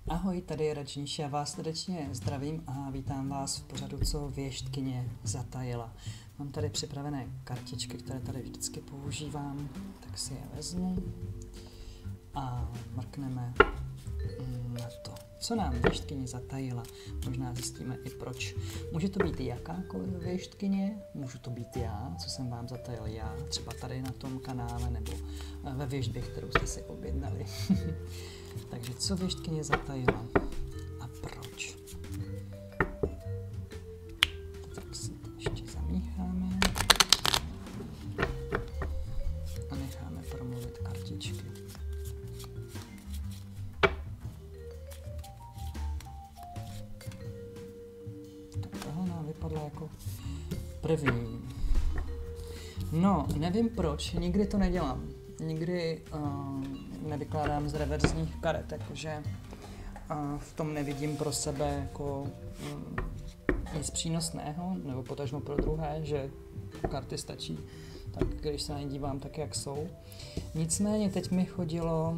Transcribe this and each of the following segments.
Ahoj, tady je Radžníš, já vás srdečně zdravím a vítám vás v pořadu, co věštkyně zatajila. Mám tady připravené kartičky, které tady vždycky používám, tak si je vezmu a mrkneme na to, co nám věštkyně zatajila. Možná zjistíme i proč. Může to být jakákoliv věštkyně, můžu to být já, co jsem vám zatajil já, třeba tady na tom kanále nebo ve věštbě, kterou jste si objednali. Takže co věštkyně zatajila a proč? Tak si to ještě zamícháme a necháme promluvit kartičky. Tak tohle nám vypadlo jako první. No, nevím proč, nikdy to nedělám. Nikdy nevykládám z reverzních karet, jakože v tom nevidím pro sebe jako nic přínosného, nebo potažmo pro druhé, že karty stačí, tak když se na ně dívám tak, jak jsou. Nicméně teď mi chodilo,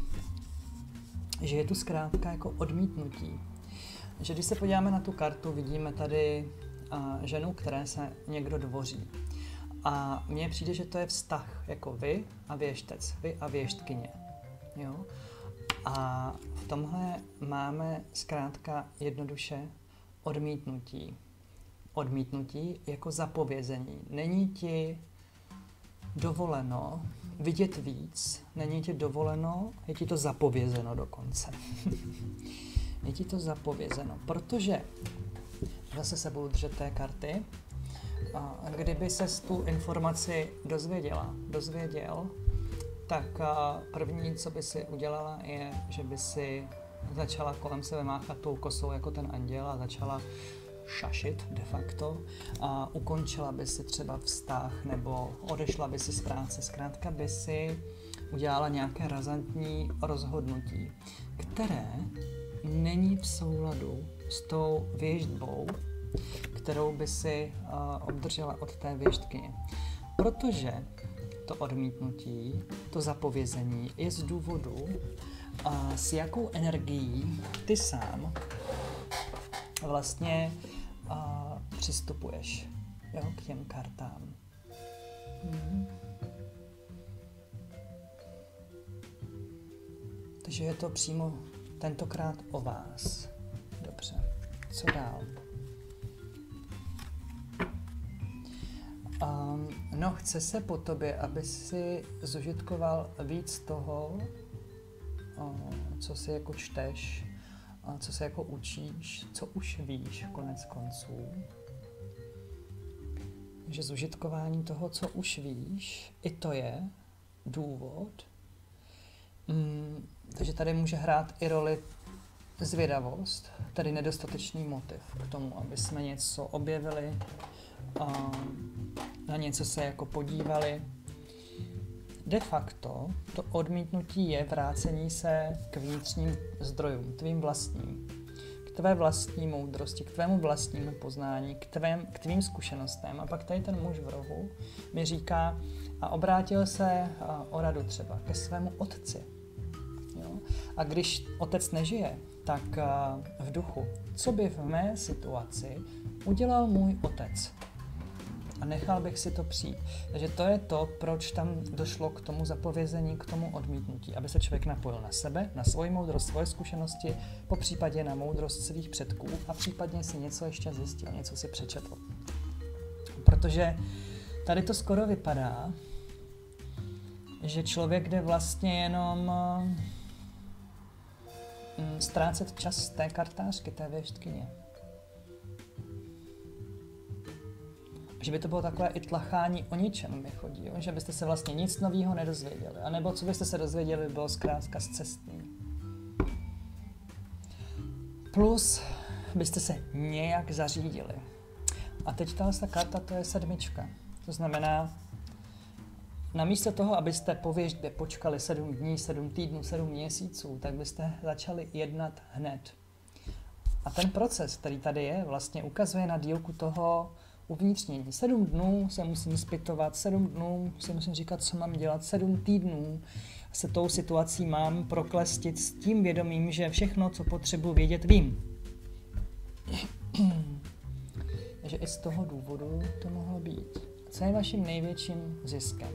že je tu zkrátka jako odmítnutí. Že když se podíváme na tu kartu, vidíme tady ženu, které se někdo dvoří. A mně přijde, že to je vztah jako vy a věštec, vy a věštkyně. Jo? A v tomhle máme zkrátka jednoduše odmítnutí. Odmítnutí jako zapovězení. Není ti dovoleno vidět víc, není ti dovoleno, je ti to zapovězeno dokonce. Je ti to zapovězeno, protože zase se budu držet té karty. A kdyby ses tu informaci dozvěděl, tak první, co by si udělala, je, že by si začala kolem sebe máchat tou kosou jako ten anděl a začala šašit de facto a ukončila by si třeba vztah nebo odešla by si z práce. Zkrátka by si udělala nějaké razantní rozhodnutí, které není v souladu s tou věštbou, kterou by si obdržela od té věštkyně. Protože to odmítnutí, to zapovězení je z důvodu, s jakou energií ty sám vlastně přistupuješ, jo, k těm kartám. Takže je to přímo tentokrát o vás. Dobře, co dál? No, chce se po tobě, aby si zužitkoval víc toho, co si jako čteš, co se jako učíš, co už víš konec konců. Takže zužitkování toho, co už víš, i to je důvod. Takže tady může hrát i roli zvědavost, tedy nedostatečný motiv k tomu, aby jsme něco objevili, na něco se jako podívali. De facto to odmítnutí je vrácení se k vnitřním zdrojům, tvým vlastním, k tvé vlastní moudrosti, k tvému vlastnímu poznání, k tvým zkušenostem. A pak tady ten muž v rohu mi říká a obrátil se o radu třeba ke svému otci. Jo? A když otec nežije, tak v duchu, co by v mé situaci udělal můj otec? A nechal bych si to přijít. Takže to je to, proč tam došlo k tomu zapovězení, k tomu odmítnutí, aby se člověk napojil na sebe, na svoji moudrost, svoje zkušenosti, popřípadě na moudrost svých předků a případně si něco ještě zjistil, něco si přečetl. Protože tady to skoro vypadá, že člověk jde vlastně jenom ztrácet čas té kartářky, té věštkyně. Že by to bylo takové i tlachání o ničem mi chodí, jo? Že byste se vlastně nic nového nedozvěděli. A nebo co byste se dozvěděli, by bylo zkrátka scestný. Plus byste se nějak zařídili. A teď ta karta, to je 7. To znamená, namísto toho, abyste po věštbě počkali 7 dní, 7 týdnů, 7 měsíců, tak byste začali jednat hned. A ten proces, který tady je, vlastně ukazuje na dílku toho uvnitřnění. 7 dnů se musím zpytovat, 7 dnů si musím říkat, co mám dělat, 7 týdnů se tou situací mám proklestit s tím vědomím, že všechno, co potřebuji vědět, vím. Takže i z toho důvodu to mohlo být. Co je vaším největším ziskem?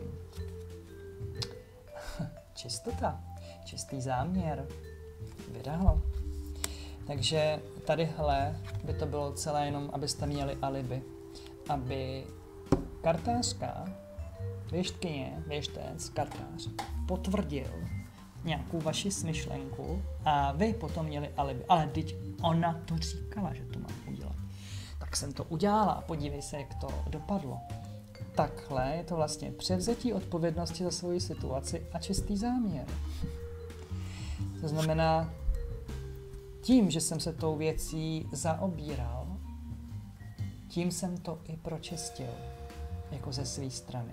Čistota, čistý záměr, vydalo. Takže tadyhle by to bylo celé jenom, abyste měli alibi. Aby kartářka, věštec, kartář, potvrdil nějakou vaši smyšlenku a vy potom měli alibi. Ale teď ona to říkala, že to mám udělat. Tak jsem to udělala a podívej se, jak to dopadlo. Takhle je to vlastně převzetí odpovědnosti za svoji situaci a čistý záměr. To znamená, tím, že jsem se tou věcí zaobíral, tím jsem to i pročistil, jako ze své strany.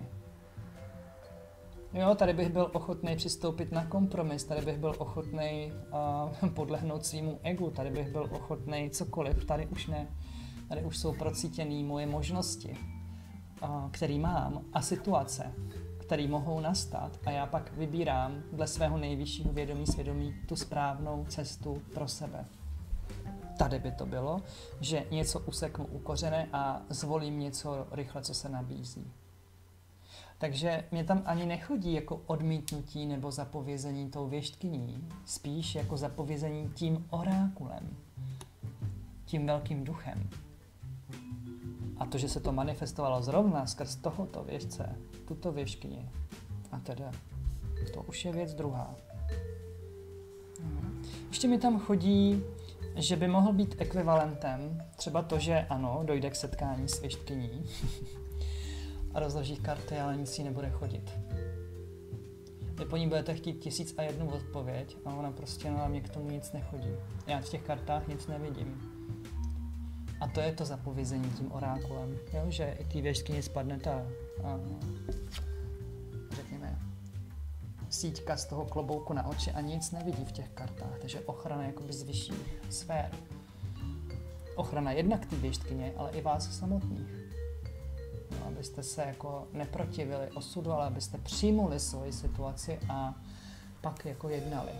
Jo, tady bych byl ochotný přistoupit na kompromis, tady bych byl ochotný podlehnout svýmu egu, tady bych byl ochotný cokoliv, tady už ne. Tady už jsou procítěné moje možnosti, které mám, a situace, které mohou nastat, a já pak vybírám dle svého nejvyššího vědomí svědomí tu správnou cestu pro sebe. Tady by to bylo, že něco useknu u kořene a zvolím něco rychle, co se nabízí. Takže mě tam ani nechodí jako odmítnutí nebo zapovězení tou věštkyní, spíš jako zapovězení tím orákulem, tím velkým duchem. A to, že se to manifestovalo zrovna skrz tohoto věštce, tuto věštkyni, a teda to už je věc druhá. Ještě mi tam chodí, že by mohl být ekvivalentem třeba to, že ano, dojde k setkání s věštkyní a rozloží karty, ale nic jí nebude chodit. Vy po ní budete chtít 1001 odpověď a ona prostě na mě k tomu nic nechodí. Já v těch kartách nic nevidím. A to je to zapovězení tím orákulem, jo? Že i té věštkyni spadne ta, řekněme, síťka z toho klobouku na oči a nic nevidí v těch kartách, takže ochrana jakoby z vyšších sfér. Ochrana jednak té věštkyně, ale i vás samotných. No, abyste se jako neprotivili osudu, ale abyste přijmuli svoji situaci a pak jako jednali.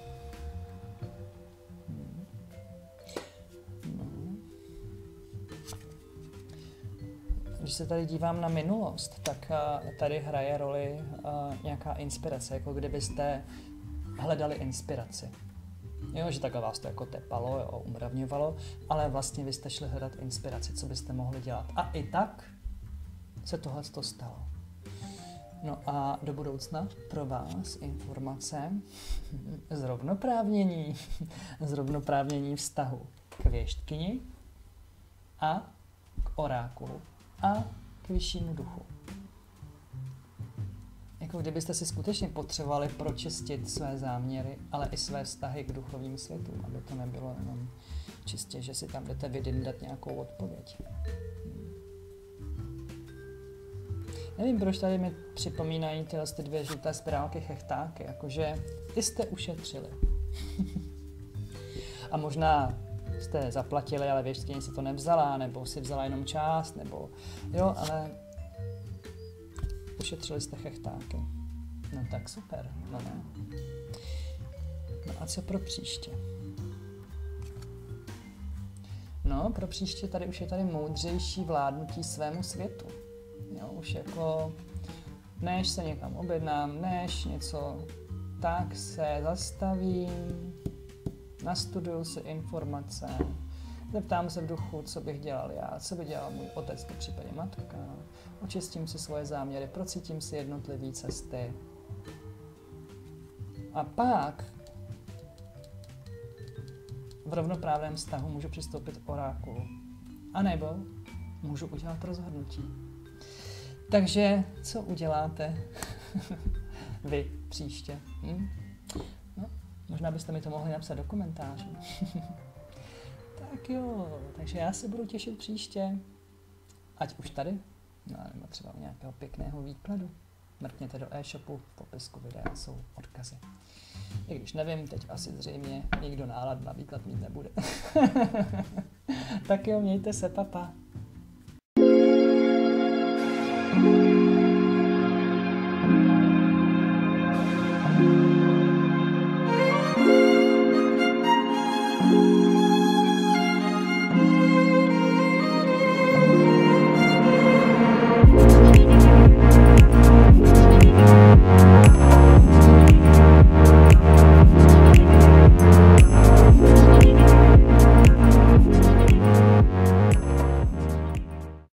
Když se tady dívám na minulost, tak tady hraje roli nějaká inspirace, jako kdybyste hledali inspiraci. Jo, že takhle vás to jako tepalo, jo, umravňovalo, ale vlastně vy jste šli hledat inspiraci, co byste mohli dělat. A i tak se tohle stalo. No a do budoucna pro vás informace zrovnoprávnění vztahu k věštkyni a k orákulu a k vyššímu duchu. Jako kdybyste si skutečně potřebovali pročistit své záměry, ale i své vztahy k duchovním světům, aby to nebylo jenom čistě, že si tam jdete vydindat nějakou odpověď. Nevím, proč tady mi připomínají ty dvě žluté spirálky chechtáky, jakože ty jste ušetřili. A možná jste zaplatili, ale věštkyně si to nevzala, nebo si vzala jenom část, nebo jo, ale ušetřili jste chechtáky. No tak super, no ne. No a co pro příště? No, pro příště tady už je tady moudřejší vládnutí svému světu. Jo, už jako, než se někam objednám, než něco, tak se zastavím, nastuduju si informace, zeptám se v duchu, co bych dělal já, co by dělal můj otec, v případě matka, očistím si svoje záměry, procítím si jednotlivé cesty. A pak v rovnoprávném vztahu můžu přistoupit k orákulu. A nebo můžu udělat rozhodnutí. Takže co uděláte vy příště? No, možná byste mi to mohli napsat do komentářů. Tak jo, takže já se budu těšit příště. Ať už tady, no, nebo třeba u nějakého pěkného výkladu. Mrkněte do e-shopu, v popisku videa jsou odkazy. I když nevím, teď asi zřejmě nikdo náladu na výklad mít nebude. Tak jo, mějte se, papa.